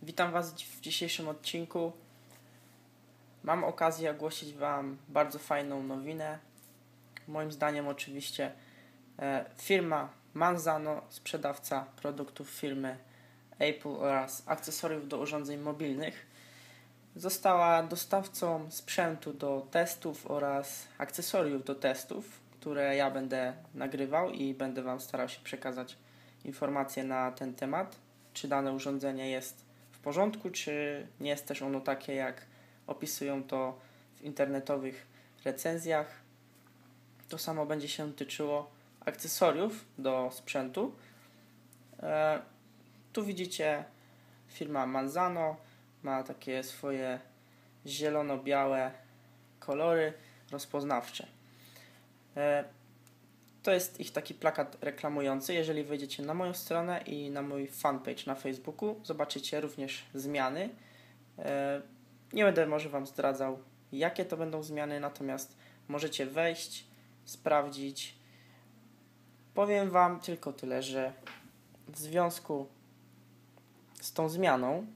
Witam Was w dzisiejszym odcinku. Mam okazję ogłosić Wam bardzo fajną nowinę. Moim zdaniem oczywiście firma Manzano, sprzedawca produktów firmy Apple oraz akcesoriów do urządzeń mobilnych, została dostawcą sprzętu do testów oraz akcesoriów do testów, które ja będę nagrywał i będę Wam starał się przekazać informacje na ten temat, czy dane urządzenie jest w porządku, czy nie jest też ono takie, jak opisują to w internetowych recenzjach. To samo będzie się tyczyło akcesoriów do sprzętu. Tu widzicie firma Manzano, ma takie swoje zielono-białe kolory rozpoznawcze. To jest ich taki plakat reklamujący. Jeżeli wejdziecie na moją stronę i na mój fanpage na Facebooku, zobaczycie również zmiany. Nie będę może Wam zdradzał, jakie to będą zmiany, natomiast możecie wejść, sprawdzić. Powiem Wam tylko tyle, że w związku z tą zmianą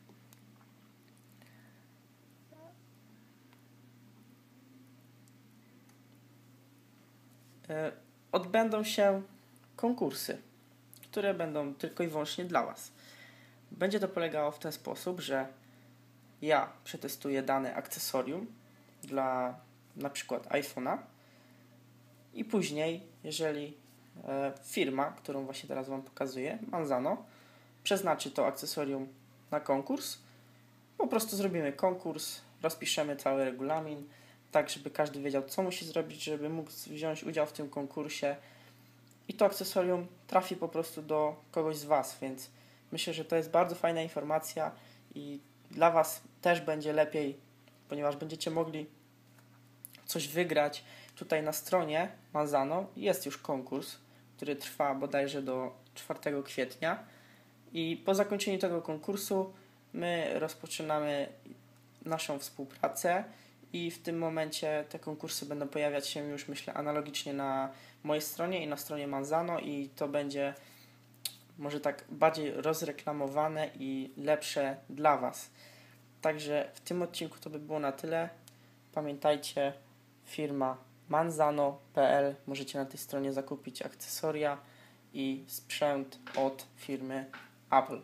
odbędą się konkursy, które będą tylko i wyłącznie dla Was. Będzie to polegało w ten sposób, że ja przetestuję dane akcesorium dla na przykład iPhone'a i później, jeżeli firma, którą właśnie teraz Wam pokazuję, Manzano, przeznaczy to akcesorium na konkurs, po prostu zrobimy konkurs, rozpiszemy cały regulamin, tak żeby każdy wiedział, co musi zrobić, żeby mógł wziąć udział w tym konkursie i to akcesorium trafi po prostu do kogoś z Was, więc myślę, że to jest bardzo fajna informacja i dla Was też będzie lepiej, ponieważ będziecie mogli coś wygrać. Tutaj na stronie Manzano jest już konkurs, który trwa bodajże do 4 kwietnia i po zakończeniu tego konkursu my rozpoczynamy naszą współpracę i w tym momencie te konkursy będą pojawiać się już, myślę, analogicznie na mojej stronie i na stronie Manzano i to będzie może tak bardziej rozreklamowane i lepsze dla Was. Także w tym odcinku to by było na tyle. Pamiętajcie, firma manzano.pl. Możecie na tej stronie zakupić akcesoria i sprzęt od firmy Apple.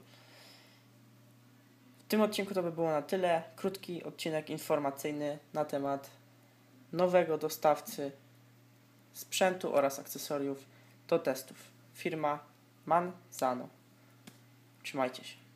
W tym odcinku to by było na tyle. Krótki odcinek informacyjny na temat nowego dostawcy sprzętu oraz akcesoriów do testów. Firma Manzano. Trzymajcie się.